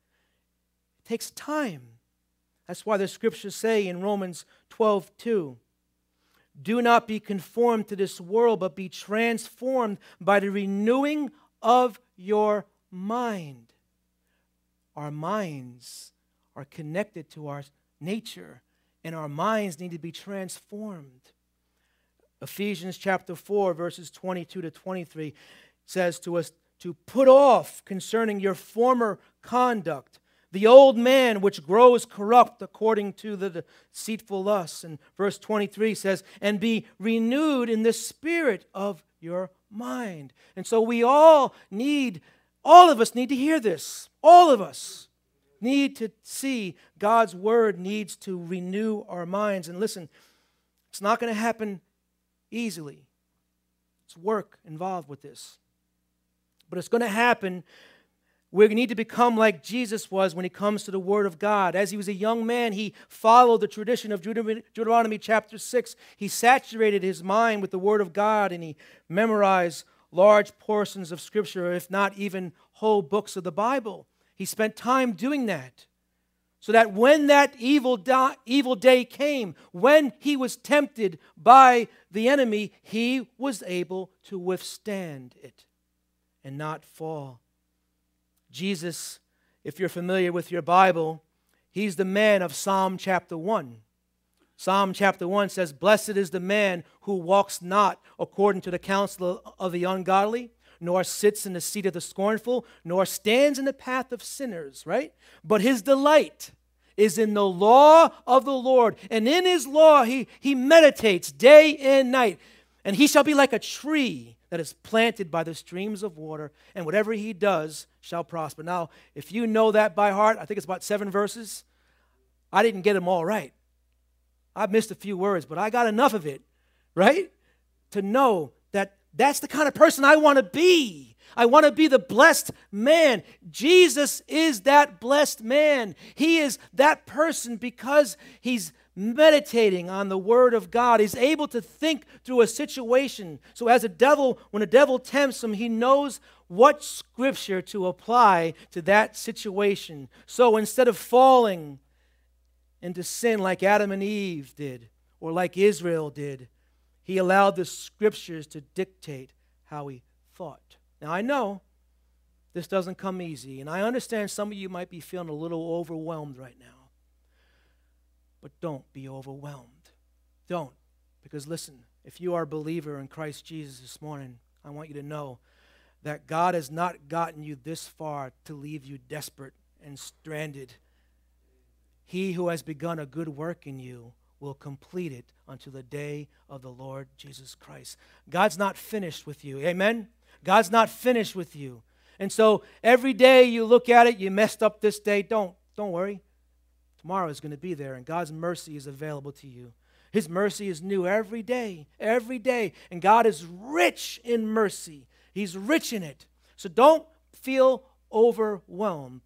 It takes time. That's why the scriptures say in Romans 12:2, do not be conformed to this world, but be transformed by the renewing of your mind. Our minds are connected to our nature, and our minds need to be transformed. Ephesians chapter 4, verses 22 to 23 says to us to put off concerning your former conduct the old man which grows corrupt according to the deceitful lusts. And verse 23 says, and be renewed in the spirit of your mind. And so all of us need to hear this. All of us need to see God's word needs to renew our minds. And listen, it's not going to happen easily. It's work involved with this. But it's going to happen. We need to become like Jesus was when it comes to the Word of God. As he was a young man, he followed the tradition of Deuteronomy chapter 6. He saturated his mind with the Word of God, and he memorized large portions of Scripture, if not even whole books of the Bible. He spent time doing that, so that when that evil day came, when he was tempted by the enemy, he was able to withstand it and not fall. Jesus, if you're familiar with your Bible, he's the man of Psalm chapter 1. Psalm chapter 1 says, "Blessed is the man who walks not according to the counsel of the ungodly, nor sits in the seat of the scornful, nor stands in the path of sinners," right? "But his delight is in the law of the Lord, and in his law he meditates day and night. And he shall be like a tree that is planted by the streams of water, and whatever he does shall prosper." Now, if you know that by heart, I think it's about 7 verses. I didn't get them all right. I missed a few words, but I got enough of it, right? To know that that's the kind of person I want to be. I want to be the blessed man. Jesus is that blessed man. He is that person because he's meditating on the Word of God. He's able to think through a situation. So when the devil tempts him, he knows what Scripture to apply to that situation. So instead of falling into sin like Adam and Eve did, or like Israel did, he allowed the Scriptures to dictate how he thought. Now, I know this doesn't come easy, and I understand some of you might be feeling a little overwhelmed right now. But don't be overwhelmed. Don't. Because listen, if you are a believer in Christ Jesus this morning, I want you to know that God has not gotten you this far to leave you desperate and stranded. He who has begun a good work in you will complete it until the day of the Lord Jesus Christ. God's not finished with you. Amen? God's not finished with you. And so every day you look at it, you messed up this day. Don't worry. Tomorrow is going to be there, and God's mercy is available to you. His mercy is new every day, and God is rich in mercy. He's rich in it. So don't feel overwhelmed,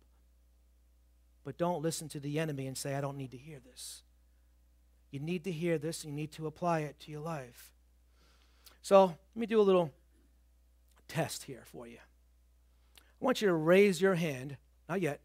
but don't listen to the enemy and say, "I don't need to hear this." You need to hear this, and you need to apply it to your life. So let me do a little test here for you. I want you to raise your hand. Not yet.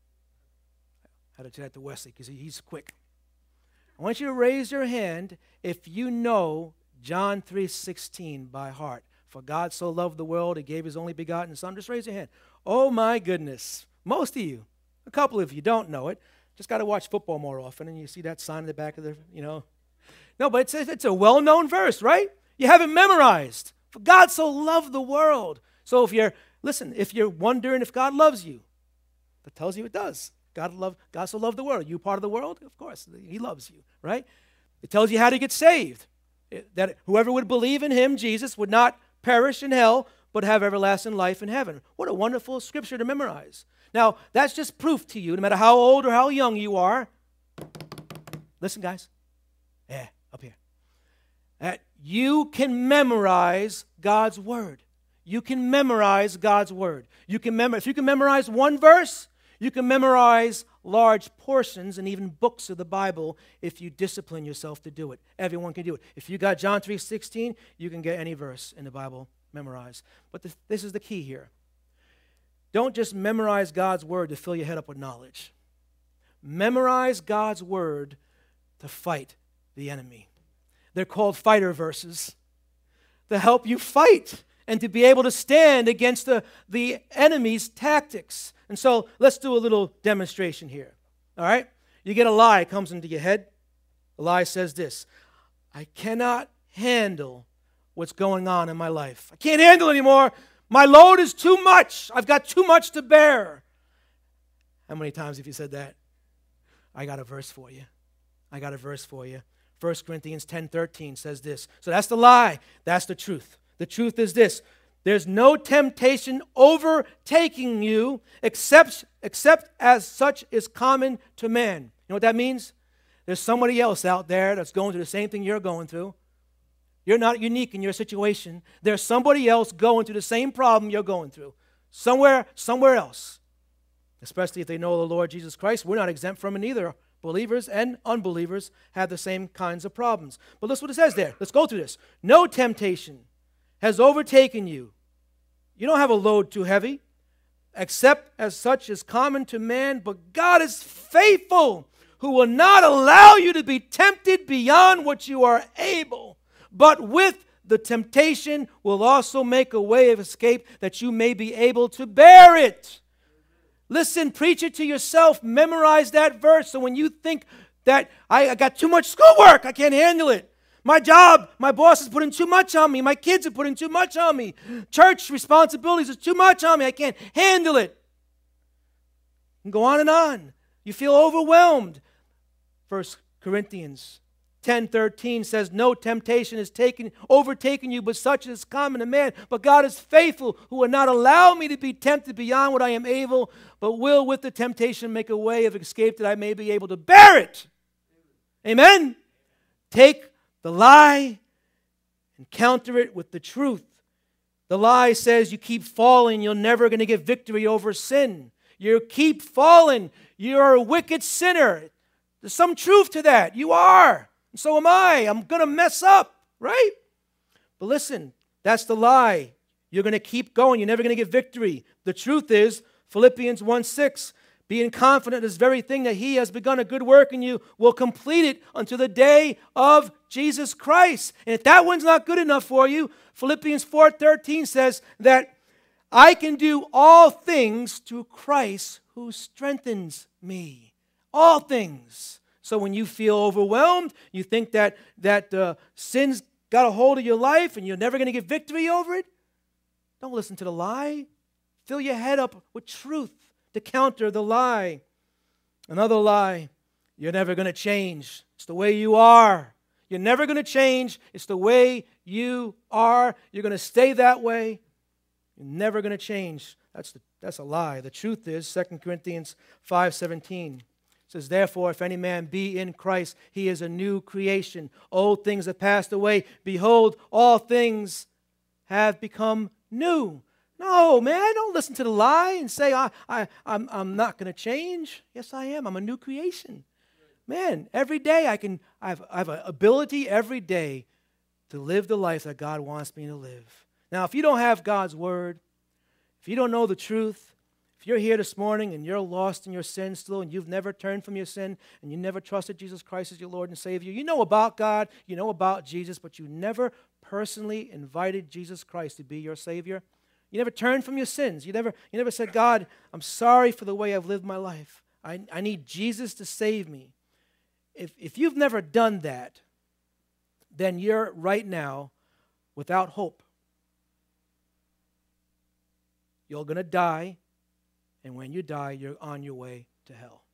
I had to do that to Wesley because he's quick. I want you to raise your hand if you know John 3:16 by heart. "For God so loved the world, he gave his only begotten Son." Just raise your hand. Oh my goodness. Most of you. A couple of you don't know it. Just got to watch football more often, and you see that sign in the back of the, No, but it's a well-known verse, right? You have it memorized. For God so loved the world. So if you're wondering if God loves you, that tells you it does. God so loved the world. You part of the world? Of course, he loves you, right? It tells you how to get saved. That whoever would believe in him, Jesus, would not perish in hell, but have everlasting life in heaven. What a wonderful scripture to memorize. Now, that's just proof to you, no matter how old or how young you are. Listen, guys. Yeah, up here. That you can memorize God's word. You can memorize God's word. If you can memorize one verse, you can memorize large portions and even books of the Bible if you discipline yourself to do it. Everyone can do it. If you got John 3:16, you can get any verse in the Bible memorized. But this is the key here. Don't just memorize God's word to fill your head up with knowledge. Memorize God's word to fight the enemy. They're called fighter verses to help you fight and to be able to stand against the enemy's tactics. And so let's do a little demonstration here. All right? You get a lie comes into your head. The lie says this: "I cannot handle what's going on in my life. I can't handle anymore. My load is too much. I've got too much to bear." How many times have you said that? I got a verse for you. 1 Corinthians 10:13 says this. So that's the lie. That's the truth. The truth is this: there's no temptation overtaking you except as such is common to man. You know what that means? There's somebody else out there that's going through the same thing you're going through. You're not unique in your situation. There's somebody else going through the same problem you're going through. somewhere else. Especially if they know the Lord Jesus Christ. We're not exempt from it either. Believers and unbelievers have the same kinds of problems. But listen what it says there. Let's go through this. No temptation has overtaken you. You don't have a load too heavy, except as such is common to man, but God is faithful, who will not allow you to be tempted beyond what you are able, but with the temptation will also make a way of escape that you may be able to bear it. Listen, preach it to yourself, memorize that verse, so when you think that I got too much schoolwork, I can't handle it. My job, my boss is putting too much on me. My kids are putting too much on me. Church responsibilities are too much on me. I can't handle it. And go on and on. You feel overwhelmed. 1 Corinthians 10:13 says, no temptation is overtaken you, but such is common to man. But God is faithful, who will not allow me to be tempted beyond what I am able, but will with the temptation make a way of escape that I may be able to bear it. Amen? Take the lie and counter it with the truth. The lie says you keep falling, you're never going to get victory over sin. You keep falling, you're a wicked sinner. There's some truth to that. You are. And so am I. I'm going to mess up, right? But listen, that's the lie. You're going to keep going. You're never going to get victory. The truth is, Philippians 1:6, being confident this very thing that he has begun a good work in you will complete it until the day of Jesus Christ. And if that one's not good enough for you, Philippians 4:13 says that I can do all things through Christ who strengthens me. All things. So when you feel overwhelmed, you think that sin's got a hold of your life and you're never going to get victory over it, don't listen to the lie. Fill your head up with truth to counter the lie. Another lie, you're never going to change. It's the way you are. You're never going to change. It's the way you are. You're going to stay that way. You're never going to change. That's a lie. The truth is 2 Corinthians 5:17. Says, therefore, if any man be in Christ, he is a new creation. Old things have passed away. Behold, all things have become new. No, man, don't listen to the lie and say, I'm not going to change. Yes, I am. I'm a new creation. Man, every day I have an ability every day to live the life that God wants me to live. Now, if you don't have God's word, if you don't know the truth, if you're here this morning and you're lost in your sin still and you've never turned from your sin and you never trusted Jesus Christ as your Lord and Savior, you know about God, you know about Jesus, but you never personally invited Jesus Christ to be your Savior. You never turned from your sins. You never said, God, I'm sorry for the way I've lived my life. I need Jesus to save me. If you've never done that, then you're right now without hope. You're going to die. And when you die, you're on your way to hell.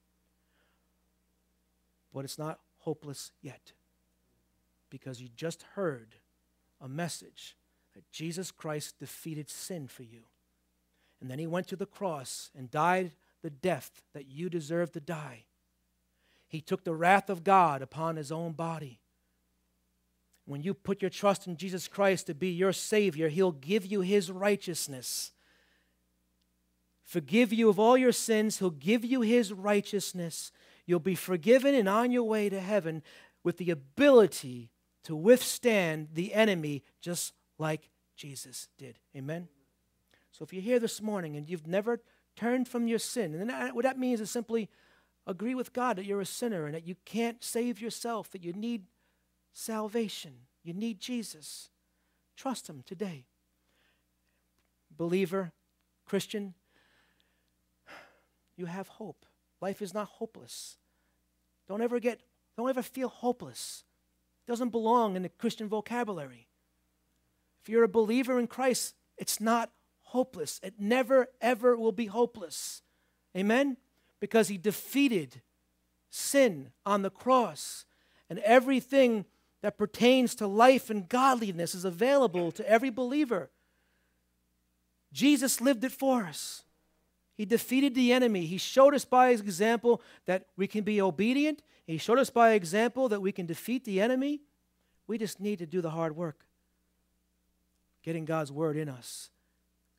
But it's not hopeless yet. Because you just heard a message that Jesus Christ defeated sin for you. And then he went to the cross and died the death that you deserve to die. He took the wrath of God upon his own body. When you put your trust in Jesus Christ to be your Savior, he'll give you his righteousness. Forgive you of all your sins. He'll give you his righteousness. You'll be forgiven and on your way to heaven with the ability to withstand the enemy just like Jesus did. Amen? So if you're here this morning and you've never turned from your sin, and then what that means is simply agree with God that you're a sinner and that you can't save yourself, that you need salvation. You need Jesus. Trust him today. Believer, Christian, you have hope. Life is not hopeless. Don't ever feel hopeless. It doesn't belong in the Christian vocabulary. If you're a believer in Christ, it's not hopeless. It never, ever will be hopeless. Amen? Because he defeated sin on the cross. And everything that pertains to life and godliness is available to every believer. Jesus lived it for us. He defeated the enemy. He showed us by his example that we can be obedient. He showed us by example that we can defeat the enemy. We just need to do the hard work. Getting God's word in us.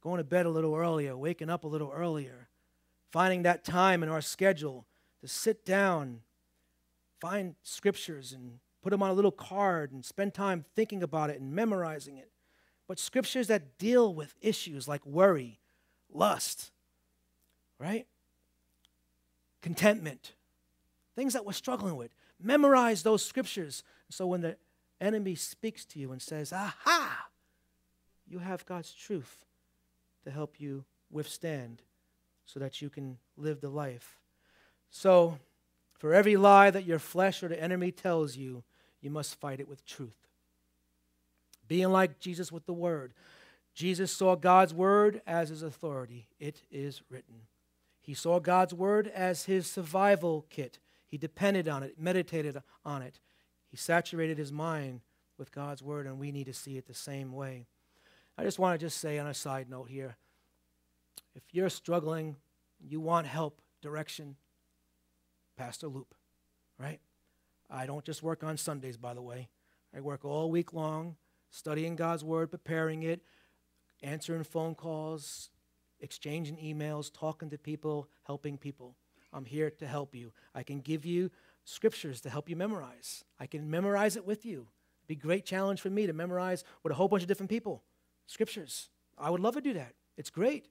going to bed a little earlier, waking up a little earlier, finding that time in our schedule to sit down, find scriptures and put them on a little card and spend time thinking about it and memorizing it. But scriptures that deal with issues like worry, lust, right? Contentment, things that we're struggling with. Memorize those scriptures. So when the enemy speaks to you and says, aha, you have God's truth to help you withstand so that you can live the life. So for every lie that your flesh or the enemy tells you, you must fight it with truth. Being like Jesus with the word. Jesus saw God's word as his authority. It is written. He saw God's word as his survival kit. He depended on it, meditated on it. He saturated his mind with God's word, and we need to see it the same way. I just want to say on a side note here, if you're struggling, you want help, direction, Pastor Loop, right? I don't just work on Sundays, by the way. I work all week long, studying God's word, preparing it, answering phone calls, exchanging emails, talking to people, helping people. I'm here to help you. I can give you scriptures to help you memorize. I can memorize it with you. It'd be a great challenge for me to memorize with a whole bunch of different people, scriptures. I would love to do that. It's great.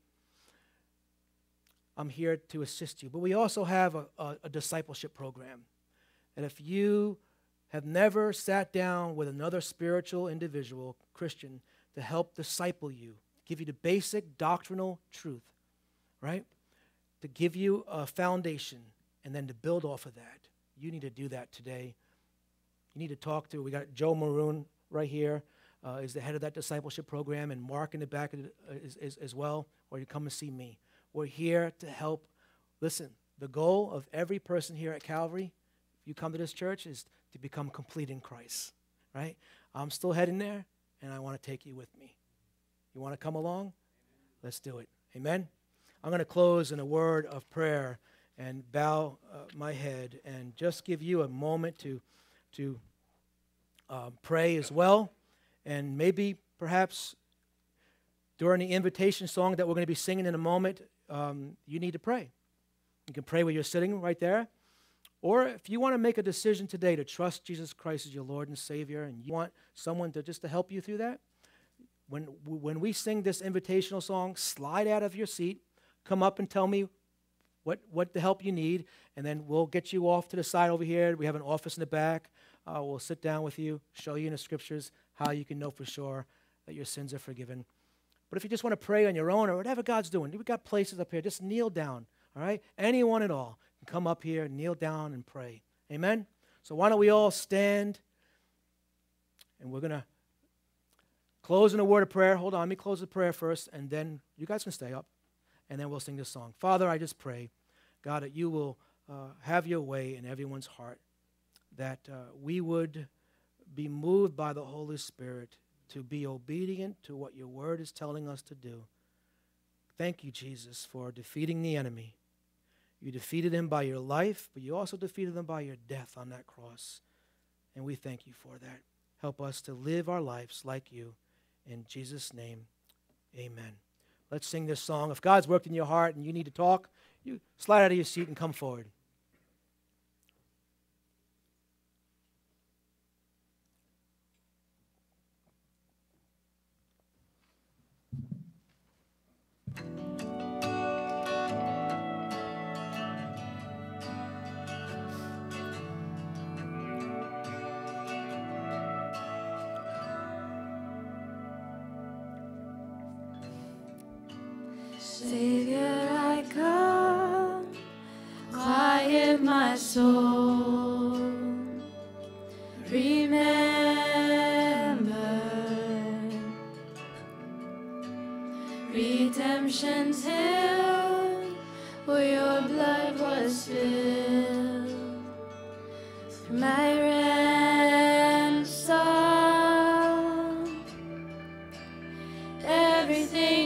I'm here to assist you. But we also have a discipleship program. And if you have never sat down with another spiritual individual, Christian, to help disciple you, give you the basic doctrinal truth, right? To give you a foundation and then to build off of that, you need to do that today. You need to talk to, we got Joe Maroon right here, is the head of that discipleship program, and Mark in the back is as well, or you come and see me. We're here to help. Listen, the goal of every person here at Calvary, if you come to this church, is to become complete in Christ, right? I'm still heading there, and I want to take you with me. You want to come along? Let's do it. Amen? I'm going to close in a word of prayer and bow my head and just give you a moment to pray as well. And maybe perhaps during the invitation song that we're going to be singing in a moment, you need to pray. You can pray where you're sitting right there. Or if you want to make a decision today to trust Jesus Christ as your Lord and Savior, and you want someone to help you through that, when we sing this invitational song, slide out of your seat, come up and tell me what the help you need, and then we'll get you off to the side over here. We have an office in the back. We'll sit down with you, show you in the scriptures how you can know for sure that your sins are forgiven. But if you just want to pray on your own or whatever God's doing, we've got places up here. Just kneel down, all right? Anyone at all can come up here, kneel down, and pray. Amen? So why don't we all stand, and we're going to close in a word of prayer. Hold on, let me close the prayer first, and then you guys can stay up, and then we'll sing this song. Father, I just pray, God, that you will have your way in everyone's heart, that we would be moved by the Holy Spirit to be obedient to what your word is telling us to do. Thank you, Jesus, for defeating the enemy. You defeated him by your life, but you also defeated him by your death on that cross. And we thank you for that. Help us to live our lives like you. In Jesus' name, amen. Let's sing this song. If God's worked in your heart and you need to talk, you slide out of your seat and come forward. Savior, I come, quiet my soul. Remember, redemption's hill, where your blood was spilled. My ransom, everything